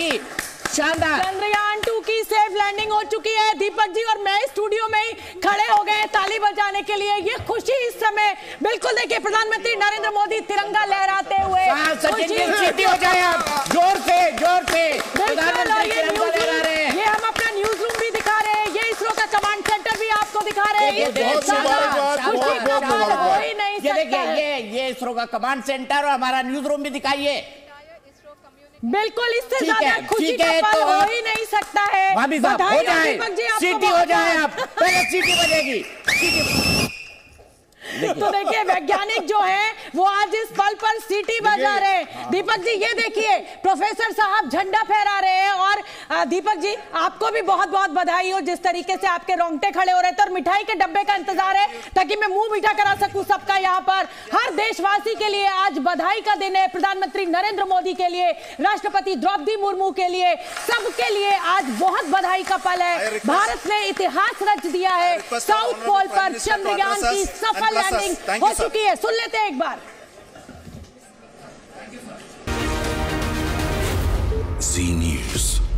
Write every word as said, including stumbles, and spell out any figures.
जाएगी। शानदार। चंद्रयान टू की सेफ लैंडिंग हो चुकी है। दीपक जी और मैं स्टूडियो में ही खड़े हो गए ताली बजाने के लिए। ये खुशी इस समय बिल्कुल देखिए, प्रधानमंत्री नरेंद्र मोदी तिरंगा लहराते हुए। सीटी हो जाए आप, जोर से जोर से प्रधानमंत्री तिरंगा लहरा रहे हैं। ये हम अपना न्यूज रूम भी दिखा रहे हैं, ये इसरो का कमांड सेंटर भी आपको दिखा रहे हैं। ये देखिए, ये ये इसरो का कमांड सेंटर और हमारा न्यूज रूम भी दिखाइए। बिल्कुल, इससे ज्यादा खुशी का है, पल तो हो ही नहीं सकता है। भाभी साहब हो जाए, सीटी हो जाए, आप पहले सीटी बजेगी। तो देखिए, वैज्ञानिक जो है वो आज इस पल पर सीटी बजा रहे हैं। दीपक जी ये देखिए, प्रोफेसर साहब झंडा फहरा रहे हैं। और दीपक जी आपको भी बहुत बहुत बधाई हो, जिस तरीके से आपके रोंगटे खड़े हो रहे थे। और मिठाई के डब्बे का इंतजार है ताकि मैं मुंह मीठा करा सकूं सबका। यहाँ पर हर देशवासी के लिए आज बधाई का दिन है। प्रधानमंत्री नरेंद्र मोदी के लिए, राष्ट्रपति द्रौपदी मुर्मू के लिए, सबके लिए आज बहुत बधाई का पल है। भारत ने इतिहास रच दिया है। साउथ पोल पर चंद्रयान की सफल लैंडिंग हो चुकी है। सुन लेते हैं एक बार। जी न्यूज़।